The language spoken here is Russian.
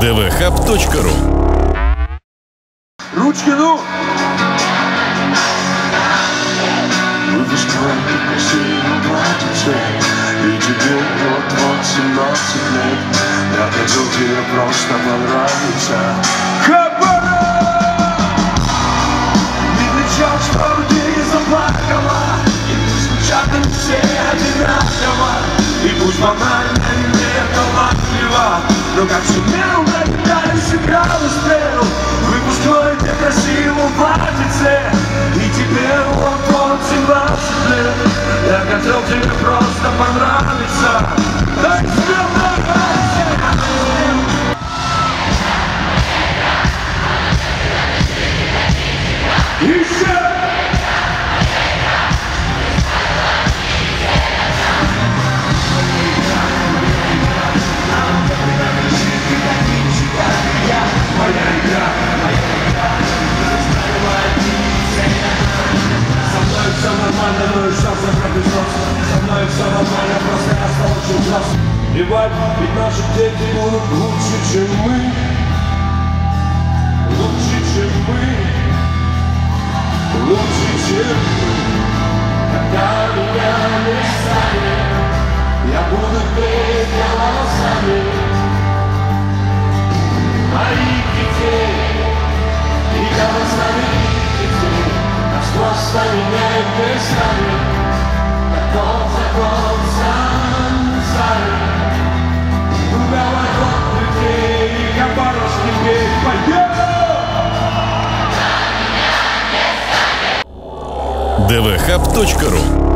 dvhub.ru. Ручки, ну! Выпуск твоих красивых платьице, и тебе вот 17 лет. Я хотел тебе просто понравиться. Не кричал, что людей заплакала, и пусть звучат они все одинаково, и пусть банально не талантливо, но как сумел, на гитаре сыграл и спел выпускной для красивого платьице, и тебе вот 17 лет. Я хотел тебе просто понравиться. Так спел еще! Все нормально, но и шанс на пробежок. Со мной все нормально, просто я стал очень взрослым. Ебать, ведь наши дети будут лучше, чем мы. Лучше, чем мы. Лучше, чем мы. Когда меня не станет, я буду петь голосами моих детей и голосами детей. Просто меняет местами, таков закон сансары. Уголок людей и Хабаровский петь. Поехали! dvhub.ru.